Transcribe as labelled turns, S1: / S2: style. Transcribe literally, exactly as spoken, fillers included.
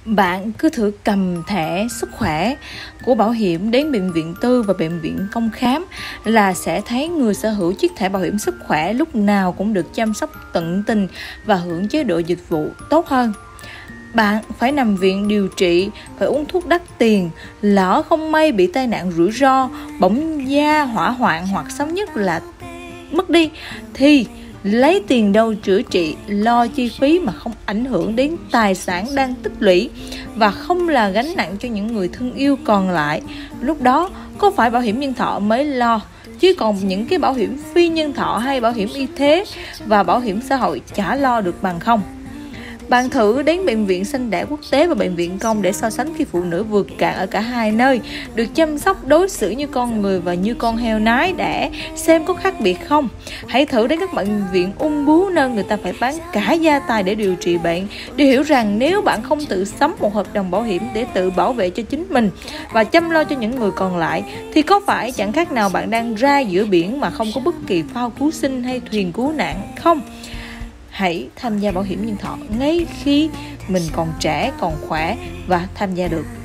S1: Bạn cứ thử cầm thẻ sức khỏe của bảo hiểm đến bệnh viện tư và bệnh viện công khám là sẽ thấy người sở hữu chiếc thẻ bảo hiểm sức khỏe lúc nào cũng được chăm sóc tận tình và hưởng chế độ dịch vụ tốt hơn. Bạn phải nằm viện điều trị, phải uống thuốc đắt tiền, lỡ không may bị tai nạn rủi ro, bỏng da, hỏa hoạn hoặc xấu nhất là mất đi, thì lấy tiền đâu chữa trị, lo chi phí mà không ảnh hưởng đến tài sản đang tích lũy và không là gánh nặng cho những người thân yêu còn lại. Lúc đó có phải bảo hiểm nhân thọ mới lo, chứ còn những cái bảo hiểm phi nhân thọ hay bảo hiểm y tế và bảo hiểm xã hội chả lo được bằng không. Bạn thử đến bệnh viện sinh đẻ quốc tế và bệnh viện công để so sánh khi phụ nữ vượt cạn ở cả hai nơi được chăm sóc đối xử như con người và như con heo nái đẻ, xem có khác biệt không. Hãy thử đến các bệnh viện ung bướu nơi người ta phải bán cả gia tài để điều trị bệnh, để hiểu rằng nếu bạn không tự sắm một hợp đồng bảo hiểm để tự bảo vệ cho chính mình và chăm lo cho những người còn lại, thì có phải chẳng khác nào bạn đang ra giữa biển mà không có bất kỳ phao cứu sinh hay thuyền cứu nạn không? Hãy tham gia bảo hiểm nhân thọ ngay khi mình còn trẻ, còn khỏe và tham gia được.